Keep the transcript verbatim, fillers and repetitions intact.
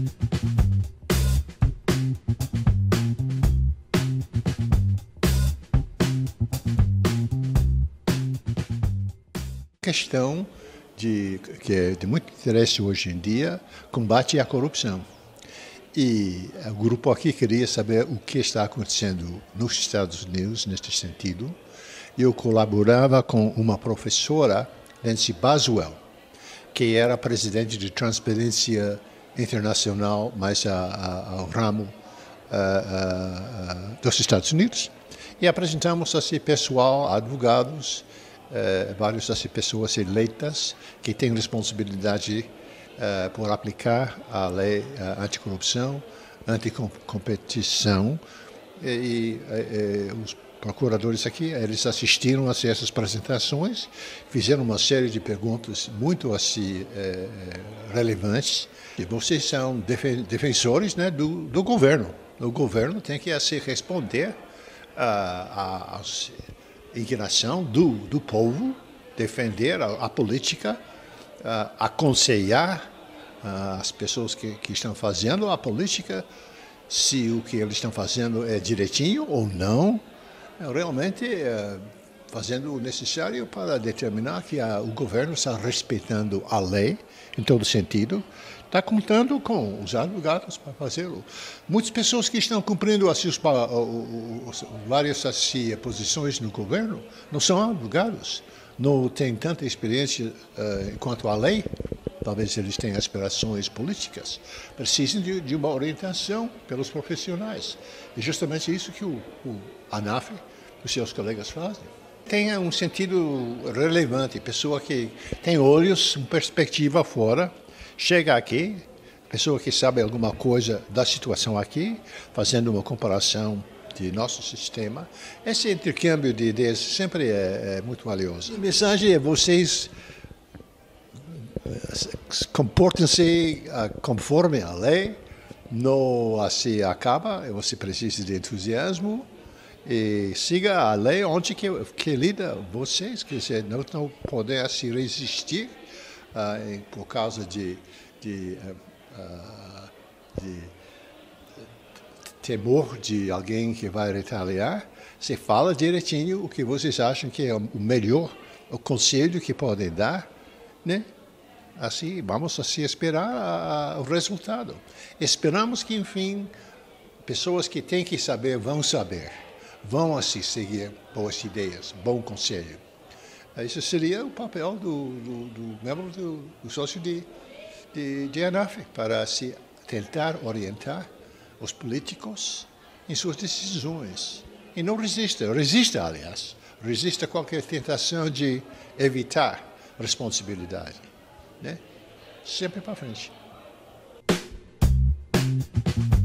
Questão de, que é de muito interesse hoje em dia, combate à corrupção. E o grupo aqui queria saber o que está acontecendo nos Estados Unidos neste sentido. Eu colaborava com uma professora, Nancy Boswell, que era presidente de Transparência Internacional, mais a, a, ao ramo a, a, a, dos Estados Unidos. E apresentamos assim, pessoal, advogados, eh, várias assim, pessoas eleitas que têm responsabilidade Uh, por aplicar a lei uh, anticorrupção, anticompetição, e, e, e os procuradores aqui, eles assistiram a essas apresentações, fizeram uma série de perguntas muito assim, eh, relevantes. E vocês são defen defensores, né, do, do governo. O governo tem que assim, responder à indignação do, do povo, defender a, a política, Uh, aconselhar uh, as pessoas que, que estão fazendo a política se o que eles estão fazendo é direitinho ou não, é realmente uh, fazendo o necessário para determinar que a, o governo está respeitando a lei em todo sentido, está contando com os advogados para fazê-lo. Muitas pessoas que estão cumprindo assim, os, os, os, várias assim, posições no governo não são advogados. Não têm tanta experiência uh, quanto a lei, talvez eles tenham aspirações políticas, precisam de, de uma orientação pelos profissionais. É justamente isso que o, o ANAF e os seus colegas fazem. Tem um sentido relevante, pessoa que tem olhos, uma perspectiva fora, chega aqui, pessoa que sabe alguma coisa da situação aqui, fazendo uma comparação de nosso sistema. Esse intercâmbio de ideias sempre é, é muito valioso. A mensagem é: vocês comportem-se conforme a lei, não assim acaba, você precisa de entusiasmo e siga a lei onde que, que lida vocês, que você não, não poder se resistir uh, por causa de, de, uh, de temor de alguém que vai retaliar. Você fala direitinho o que vocês acham que é o melhor, o conselho que podem dar, né? Assim, vamos assim esperar a, a, o resultado. Esperamos que, enfim, pessoas que têm que saber vão saber, vão assim seguir boas ideias, bom conselho. Esse seria o papel do, do, do membro do, do sócio de, de, de ANAF, para se assim, tentar orientar os políticos em suas decisões. E não resista, resista, aliás, resista a qualquer tentação de evitar responsabilidade, né? Sempre para frente.